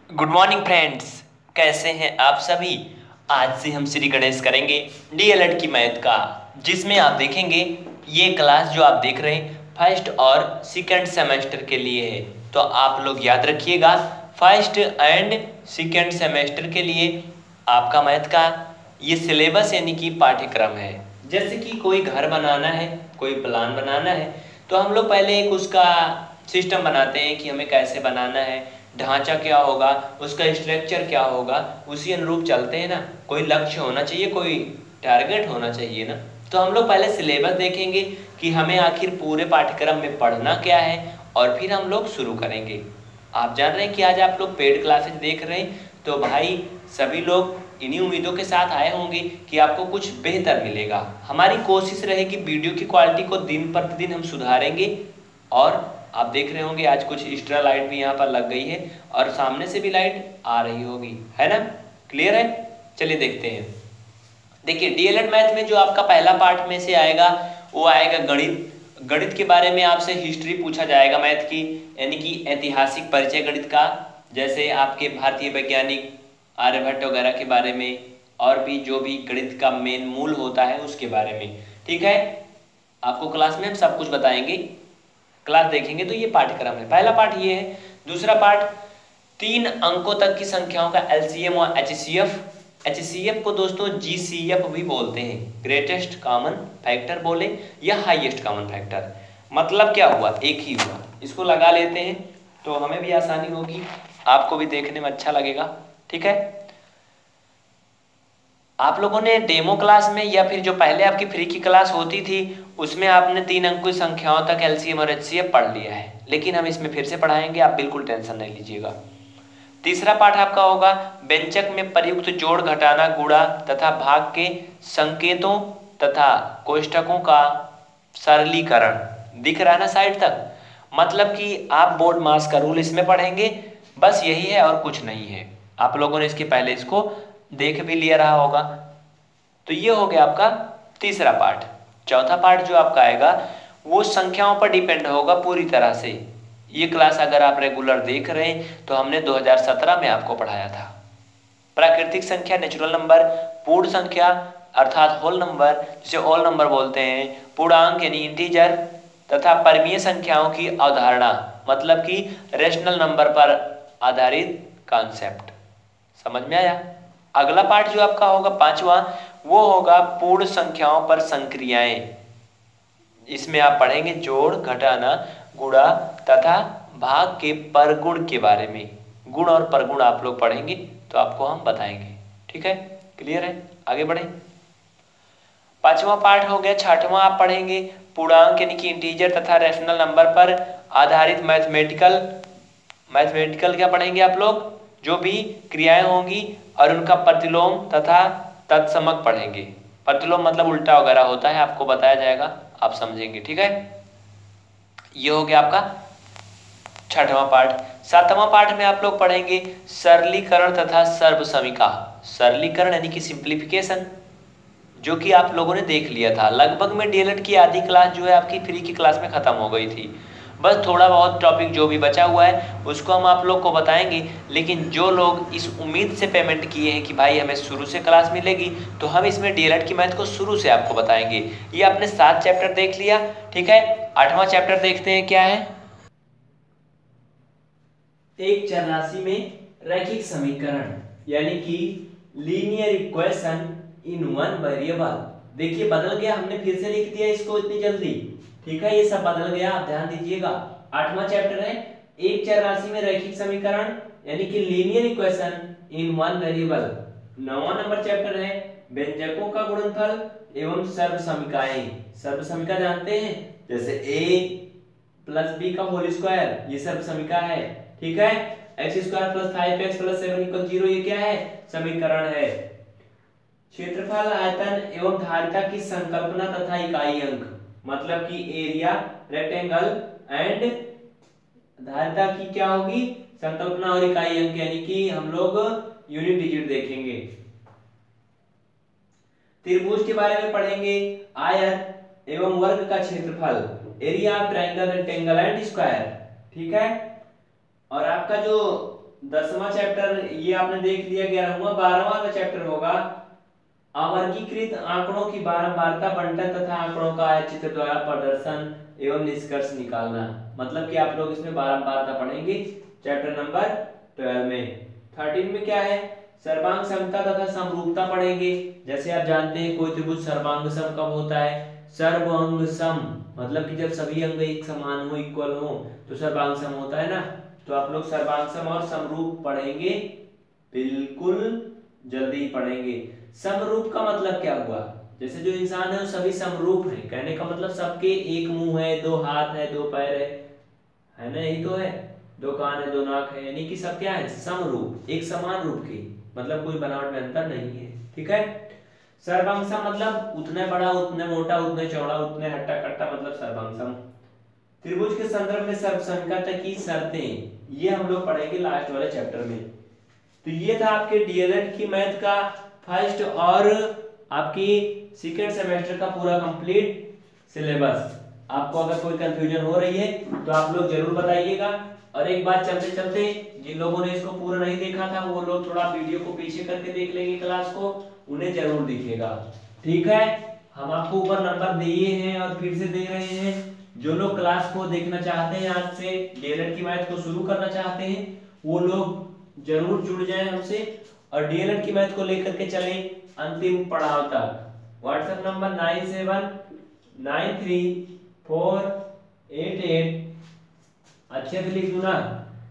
Good morning friends, कैसे हैं आप सभी। आज से हम श्री गणेश करेंगे डीएलएड की मैथ का, जिसमें आप देखेंगे ये क्लास जो आप देख रहे हैं फर्स्ट और सेकंड सेमेस्टर के लिए है। तो आप लोग याद रखिएगा, फर्स्ट एंड सेकंड सेमेस्टर के लिए आपका मैथ का ये सिलेबस यानी कि पाठ्यक्रम है। जैसे कि कोई घर बनाना है, कोई प्लान बनाना है, तो हम लोग पहले एक उसका सिस्टम बनाते हैं कि हमें कैसे बनाना है, ढांचा क्या होगा, उसका स्ट्रक्चर क्या होगा, उसी अनुरूप चलते हैं ना। कोई लक्ष्य होना चाहिए, कोई टारगेट होना चाहिए ना। तो हम लोग पहले सिलेबस देखेंगे कि हमें आखिर पूरे पाठ्यक्रम में पढ़ना क्या है, और फिर हम लोग शुरू करेंगे। आप जान रहे हैं कि आज आप लोग पेड क्लासेज देख रहे हैं, तो भाई सभी लोग इन्हीं उम्मीदों के साथ आए होंगे कि आपको कुछ बेहतर मिलेगा। हमारी कोशिश रहेगी वीडियो की क्वालिटी को दिन प्रतिदिन हम सुधारेंगे। और आप देख रहे होंगे आज कुछ एक्स्ट्रा लाइट भी यहाँ पर लग गई है और सामने से भी लाइट आ रही होगी, है ना। क्लियर है, चलिए देखते हैं। देखिए डीएलएड मैथ में जो आपका पहला पार्ट में से आएगा वो आएगा गणित। गणित के बारे में आपसे हिस्ट्री पूछा जाएगा मैथ की, यानी कि ऐतिहासिक परिचय गणित का। जैसे आपके भारतीय वैज्ञानिक आर्यभट्ट वगैरह के बारे में, और भी जो भी गणित का मेन मूल होता है उसके बारे में। ठीक है, आपको क्लास में हम सब कुछ बताएंगे। क्लास देखेंगे तो ये पाठ्यक्रम है। पहला पार्ट ये है। दूसरा पार्ट 3 अंकों तक की संख्याओं का एलसीएम और एचसीएफ। एचसीएफ को दोस्तों जीसीएफ भी बोलते हैं, ग्रेटेस्ट कॉमन फैक्टर बोले या हाईएस्ट कॉमन फैक्टर। मतलब क्या हुआ, एक ही हुआ। इसको लगा लेते हैं तो हमें भी आसानी होगी, आपको भी देखने में अच्छा लगेगा। ठीक है, आप लोगों ने डेमो क्लास में या फिर जो पहले आपकी फ्री की क्लास होती थी उसमें आपने 3 अंक की संख्याओं तक एलसीएम और एचसीएफ पढ़ लिया है, लेकिन हम इसमें फिर से पढ़ाएंगे, आप बिल्कुल टेंशन नहीं लीजिएगा। तीसरा पाठ आपका होगा व्यंजक में प्रयुक्त जोड़, घटाना, गुणा तथा भाग के संकेतों तथा कोष्ठकों का सरलीकरण। दिख रहा है ना साइड तक। मतलब कि आप बोर्ड मास का रूल इसमें पढ़ेंगे, बस यही है और कुछ नहीं है। आप लोगों ने इसके पहले इसको देख भी लिया रहा होगा। तो ये हो गया आपका तीसरा पार्ट। चौथा पार्ट जो आपका आएगा वो संख्याओं पर डिपेंड होगा पूरी तरह से। ये क्लास अगर आप रेगुलर देख रहे हैं तो हमने 2017 में आपको पढ़ाया था। प्राकृतिक संख्या, नेचुरल नंबर, पूर्ण संख्या अर्थात होल नंबर, जिसे ऑल नंबर बोलते हैं, पूर्णांक यानी इंटीजर, तथा परमीय संख्याओं की अवधारणा, मतलब कि रेशनल नंबर पर आधारित कॉन्सेप्ट। समझ में आया। अगला पार्ट जो आपका होगा पांचवा, वो होगा पूर्ण संख्याओं पर संक्रियाएं। इसमें आप पढ़ेंगे जोड़, घटाना, गुणा तथा भाग के परगुण के बारे में। गुण और परगुण आप लोग पढ़ेंगे तो आपको हम बताएंगे। ठीक है, क्लियर है, आगे बढ़े। पांचवा पार्ट हो गया। छठवां आप पढ़ेंगे पूर्णांक यानी कि इंटीजर तथा रेशनल नंबर पर आधारित मैथमेटिकल क्या पढ़ेंगे आप लोग, जो भी क्रियाएं होंगी और उनका प्रतिलोम तथा तत्समक पढ़ेंगे। प्रतिलोम मतलब उल्टा वगैरह होता है, आपको बताया जाएगा, आप समझेंगे। ठीक है, ये हो गया आपका छठवां पार्ट। सातवां पार्ट में आप लोग पढ़ेंगे सरलीकरण तथा सर्वसमीका। सरलीकरण यानी कि सिंप्लीफिकेशन, जो कि आप लोगों ने देख लिया था। लगभग में डीएलएड की आधी क्लास जो है आपकी फ्री की क्लास में खत्म हो गई थी। बस थोड़ा बहुत टॉपिक जो भी बचा हुआ है उसको हम आप लोग को बताएंगे। लेकिन जो लोग इस उम्मीद से पेमेंट किए हैं कि भाई हमें शुरू से क्लास मिलेगी, तो हम इसमें डीएलएड की मैथ को शुरू से आपको बताएंगे। ये आपने 7 चैप्टर देख लिया। ठीक है, 8वां चैप्टर देखते हैं क्या है। एक चरराशि में रैखिक समीकरण यानी कि linear equation in one variable. देखिए बदल गया, हमने फिर से लिख दिया इसको इतनी जल्दी। ठीक है, ये सब बदल गया, आप ध्यान दीजिएगा। 8वां चैप्टर है एक चरराशि में रैखिक समीकरण यानी कि linear equation in one variable. 9वां नंबर चैप्टर है व्यंजकों का गुणनफल एवं सर्वसमीकाएं। सर्वसमीका जानते हैं, जैसे a प्लस बी का होल स्क्वायर, ये सर्वसमीका है। ठीक है, x square plus 5x plus 7 equal 0, ये क्या है, समीकरण है। क्षेत्रफल, आयतन एवं धारिता की संकल्पना तथा इकाई अंक, मतलब कि एरिया, रेक्टेंगल एंड धारिता की क्या होगी, संकल्पना और इकाई अंक, यानी कि हम लोग यूनिट डिजिट देखेंगे। त्रिभुज के बारे में पढ़ेंगे, आयत एवं वर्ग का क्षेत्रफल, area of triangle, rectangle and square. ठीक है, और आपका जो 10वां चैप्टर ये आपने देख लिया। 11वां 12वां वाला चैप्टर होगा अवर्गीकृत आंकड़ों की बारंबारता, बंटन तथा आंकड़ों का आयतचित्र द्वारा प्रदर्शन एवं निष्कर्ष निकालना। मतलब कि आप लोग इसमें बारंबारता पढ़ेंगे चैप्टर नंबर 12 में। 13 में क्या है, सर्वांग समता तथा समरूपता पढ़ेंगे। जैसे आप जानते हैं कोई त्रिभुज सर्वांग सम कब होता है, सर्वांग सम मतलब कि जब सभी अंग एक समान हो, इक्वल हो, तो सर्वांग सम होता है ना। तो आप लोग सर्वांग सम और समरूप पढ़ेंगे, बिल्कुल जल्दी ही पढ़ेंगे। समरूप का मतलब क्या हुआ, जैसे जो इंसान है वो सभी समरूप है, कहने का मतलब सबके एक मुंह है, दो हाथ है, दो पैर है ना, यही तो है, दो कान है, दो नाक है, यानी कि सब क्या है, समरूप, एक समान रूप के, मतलब कोई बनावट में अंतर नहीं है। ठीक है। सर्वांगसम मतलब उतने बड़ा, उतने मोटा, उतने चौड़ा, उतने हट्टा कट्टा, मतलब सर्वांगसम। त्रिभुज के संदर्भ में सर्वसंख्या की शर्तें, ये हम लोग पढ़ेंगे लास्ट वाले चैप्टर में। तो ये था आपके डीएलएड की मैथ का फर्स्ट और आपकी सेकेंड सेमेस्टर का पूरा कंप्लीट सिलेबस। आपको अगर कोई कंफ्यूजन हो रही है तो आप लोग जरूर बताइएगा। और एक बात चलते चलते, जिन लोगों ने इसको पूरा नहीं देखा था वो लोग थोड़ा वीडियो को पीछे करके देख लेंगे क्लास को, उन्हें जरूर दिखेगा। ठीक है। हम आपको ऊपर नंबर दिए हैं और फिर से दे रहे हैं। जो लोग क्लास को देखना चाहते हैं, आज से डीएलएड की मैथ को शुरू करना चाहते हैं, वो लोग जरूर जुड़ जाएं हमसे और डीएलएड की मैथ को लेकर के चले अंतिम पड़ाव तक। व्हाट्सएप नंबर 97934888, अच्छे से लिख दू ना,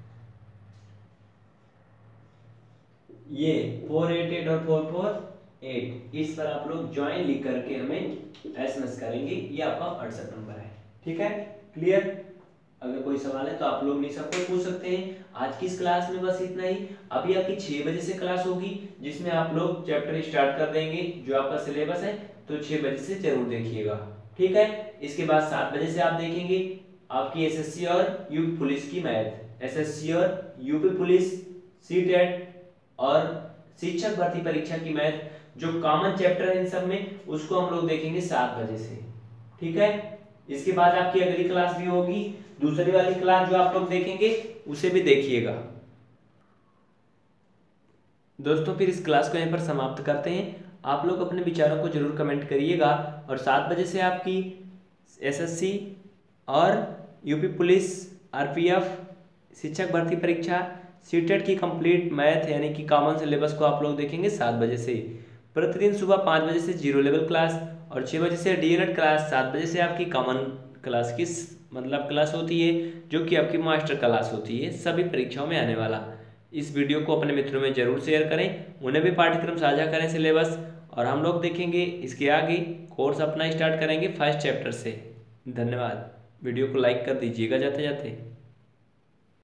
ये 488 और 448, इस पर आप लोग ज्वाइन लिख करके हमें एसएमएस करेंगे, ये आपका व्हाट्सएप नंबर है। ठीक है, क्लियर। अगर कोई सवाल है तो आप लोग नहीं सबको पूछ सकते हैं। आज की इस क्लास में बस इतना ही। अभी आपकी 6 बजे से क्लास होगी जिसमें आप लोग चैप्टर स्टार्ट कर देंगे, जो आपका सिलेबस है, तो 6 बजे से जरूर देखिएगा। ठीक है। इसके बाद 7 बजे से आप देखेंगे आपकी एसएससी और यूपी पुलिस की मैथ, एसएससी और यूपी पुलिस, सीटेट और शिक्षक भर्ती परीक्षा की मैथ, जो कॉमन चैप्टर है इन सब में, उसको हम लोग देखेंगे 7 बजे से। ठीक है। इसके बाद आपकी अगली क्लास भी होगी, दूसरी वाली क्लास जो आप लोग देखेंगे उसे भी देखिएगा। दोस्तों फिर इस क्लास को यहीं पर समाप्त करते हैं। आप लोग अपने विचारों को जरूर कमेंट करिएगा और 7 बजे से आपकी एसएससी और यूपी पुलिस, आरपीएफ, शिक्षक भर्ती परीक्षा, सीटेट की कंप्लीट मैथ यानी कि कॉमन सिलेबस को आप लोग देखेंगे 7 बजे से। प्रतिदिन सुबह 5 बजे से जीरो लेवल क्लास और 6 बजे से डीएलएड क्लास, 7 बजे से आपकी कॉमन क्लास की मतलब क्लास होती है, जो कि आपकी मास्टर क्लास होती है सभी परीक्षाओं में आने वाला। इस वीडियो को अपने मित्रों में जरूर शेयर करें, उन्हें भी पाठ्यक्रम साझा करें सिलेबस, और हम लोग देखेंगे इसके आगे कोर्स अपना स्टार्ट करेंगे फर्स्ट चैप्टर से। धन्यवाद। वीडियो को लाइक कर दीजिएगा जाते जाते।